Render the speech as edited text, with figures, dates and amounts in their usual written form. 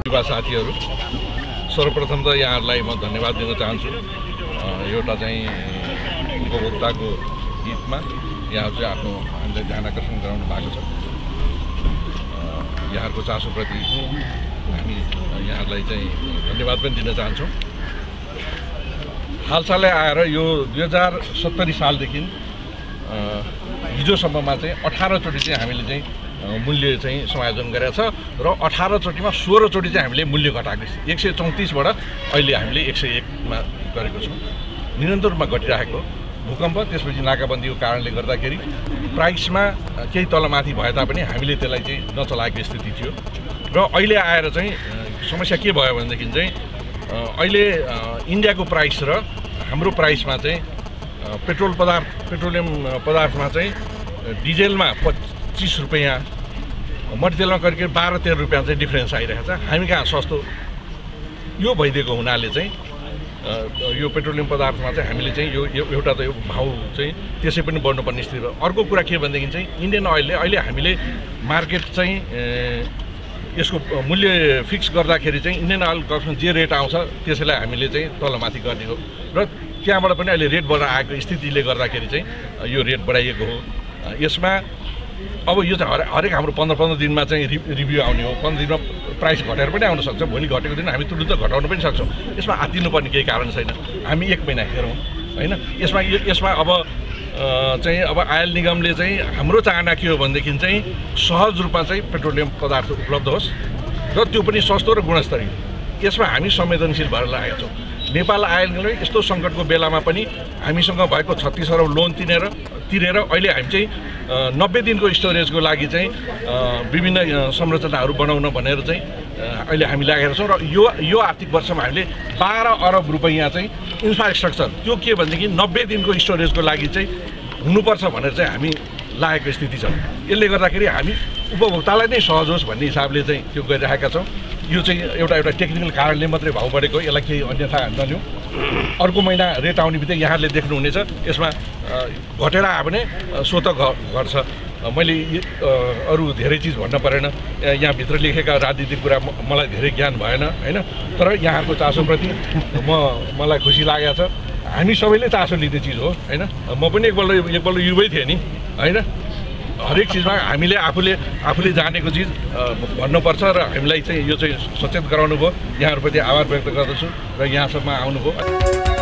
युवा साथीहरू, सर्वप्रथम त यहाँहरूलाई म धन्यवाद दिन चाहन्छु। एउटा चाहिँ उपभोक्ताको हितमा यहाँ चाहिँ आफ्नो हामीले ध्यान आकर्षण गराउनु भएको छ। यहाँहरूको चासोप्रति हामी यहाँहरूलाई चाहिँ धन्यवाद पनि दिन चाहन्छौँ। हालसालै आएर यो 2070 सालदेखि हिजोसम्ममा चाहिँ 18 चोटि चाहिँ हामीले चाहिँ मूल्य चाहिँ समायोजन गरेको छ र 18 चोटिमा 16 चोटि चाहिँ हामीले मूल्य घटाएको छ। 134 बाट अहिले हामीले 101 मा गरेको छौँ। निरन्तर रूपमा घटिरहेको भूकम्प त्यसपछि नाकाबन्दीको कारणले गर्दाखेरि प्राइसमा केही तलमाथि भए तापनि हामीले त्यसलाई चाहिँ नचलाएको स्थिति थियो र अहिले आएर चाहिँ समस्या के भयो भनेदेखि चाहिँ अहिले इन्डियाको प्राइस र हाम्रो प्राइसमा चाहिँ पेट्रोलियम पदार्थमा चाहिँ डिजेलमा 25 रुपैयाँ, मट्टीतेलमा करिब 12-13 रुपैयाँ चाहिँ डिफ्रेन्स आइरहेको छ। हामी कहाँ सस्तो यो भइदिएको हुनाले चाहिँ यो पेट्रोलियम पदार्थमा चाहिँ हामीले चाहिँ यो एउटा त यो भाउ चाहिँ त्यसै पनि बढ्नुपर्ने स्थिति हो। अर्को कुरा के भनेदेखि चाहिँ इन्डियन अइलले अहिले हामीले मार्केट चाहिँ यसको मूल्य फिक्स गर्दाखेरि चाहिँ इन्डियन अइल कर्पोरेसन जे रेट आउँछ त्यसैलाई हामीले चाहिँ तलमाथि गर्ने हो र त्यहाँबाट पनि अहिले रेट बढेर आएको स्थितिले गर्दाखेरि चाहिँ यो रेट बढाइएको हो। यसमा अब यो चाहिँ हरेक हाम्रो 15-15 दिनमा चाहिँ रिभ्यू आउने हो। 15 दिनमा प्राइस घटेर पनि आउन सक्छ, भोलि घटेको दिन हामी तुरुन्त घटाउन पनि सक्छौँ। यसमा आत्तिनुपर्ने केही कारण छैन। हामी 1 महिना हेरौँ हैन। यसमा अब चाहिँ अब आयल निगमले चाहिँ हाम्रो चाहना के हो भनेदेखि चाहिँ सहज रूपमा चाहिँ पेट्रोलियम पदार्थ उपलब्ध होस् र त्यो पनि सस्तो र गुणस्तरीय। यसमा हामी संवेदनशील भएर लागेका छौँ। नेपाल आयल निगमले यस्तो सङ्कटको बेलामा पनि हामीसँग भएको 36 अरब लोन तिरेर अहिले हामी चाहिँ 90 दिनको स्टोरेजको लागि चाहिँ विभिन्न संरचनाहरू बनाउन भनेर चाहिँ अहिले हामी लागेका छौँ र यो आर्थिक वर्षमा हामीले 12 अरब रुपैयाँ चाहिँ इन्फ्रास्ट्रक्चर त्यो के भनेदेखि 90 दिनको स्टोरेजको लागि चाहिँ हुनुपर्छ भनेर चाहिँ हामी लागेको स्थिति छ। यसले गर्दाखेरि हामी उपभोक्तालाई नै सहज होस् भन्ने हिसाबले चाहिँ त्यो गरिरहेका छौँ। यो चाहिँ एउटा टेक्निकल कारणले मात्रै भाउ बढेको, यसलाई केही अन्यथा नलिउँ। अर्को महिना रेट आउने बित्तिकै यहाँले देख्नुहुनेछ यसमा घटेर आयो भने स्वत घट्छ। मैले अरू धेरै चिज भन्न परेन, यहाँभित्र लेखेका राजनीतिक कुरा मलाई धेरै ज्ञान भएन हैन। तर यहाँहरूको चासोप्रति मलाई खुसी लागेको छ। हामी सबैले चासो लिने चिज हो हैन। म पनि एकपल्ट युवै थिएँ नि हैन। हरेक चिजमा हामीले आफूले जानेको चिज भन्नुपर्छ र हामीलाई चाहिँ यो चाहिँ सचेत गराउनु भयो। यहाँहरूप्रति आभार व्यक्त गर्दछु र यहाँसम्म आउनुभयो।